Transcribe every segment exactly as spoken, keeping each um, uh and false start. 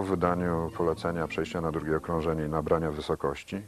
wydaniu polecenia przejścia na drugie okrążenie i nabrania wysokości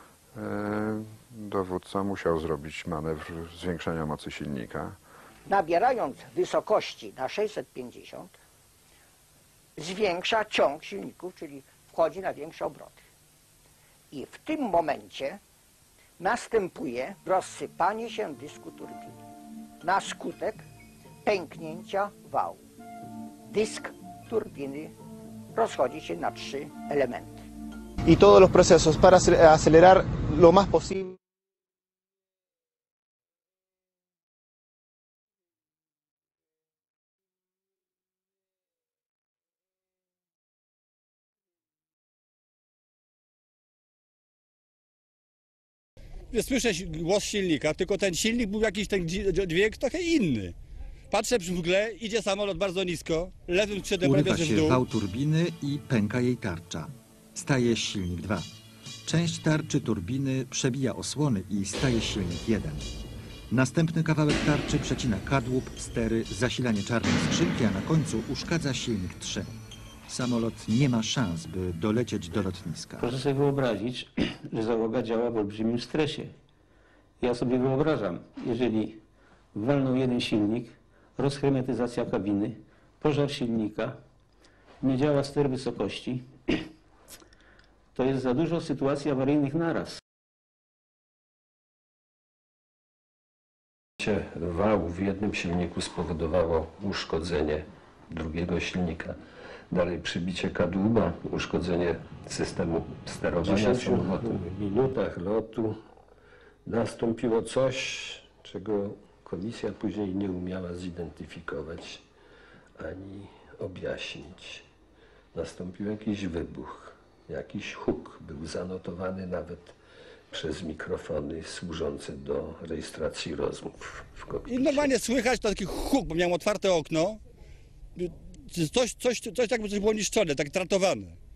dowódca musiał zrobić manewr zwiększenia mocy silnika. Nabierając wysokości na sześćset pięćdziesiąt, zwiększa ciąg silników, czyli wchodzi na większe obroty. I w tym momencie następuje rozsypanie się dysku turbiny na skutek pęknięcia wału. Dysk turbiny rozchodzi się na trzy elementy. Y todos los procesos para acelerar lo más posible. Słyszę głos silnika, tylko ten silnik był jakiś ten dźwięk trochę inny. Patrzę w mgle, idzie samolot bardzo nisko, lewym skrzydłem Urywa robię w się dół. wał turbiny i pęka jej tarcza. Staje silnik dwa. Część tarczy turbiny przebija osłony i staje silnik jeden. Następny kawałek tarczy przecina kadłub, stery, zasilanie czarnej skrzynki, a na końcu uszkadza silnik trzy. Samolot nie ma szans, by dolecieć do lotniska. Proszę sobie wyobrazić, że załoga działa w olbrzymim stresie. Ja sobie wyobrażam, jeżeli walnął jeden silnik, rozhermetyzacja kabiny, pożar silnika, nie działa ster wysokości, to jest za dużo sytuacji awaryjnych naraz. Wału w jednym silniku spowodowało uszkodzenie drugiego silnika. Dalej przybicie kadłuba, uszkodzenie systemu sterowania samolotem. W minutach lotu nastąpiło coś, czego komisja później nie umiała zidentyfikować ani objaśnić. Nastąpił jakiś wybuch, jakiś huk był zanotowany nawet przez mikrofony służące do rejestracji rozmów w kokpicie. I normalnie słychać taki huk, bo miałem otwarte okno. Coś, coś, coś jakby coś było niszczone, tak tratowane.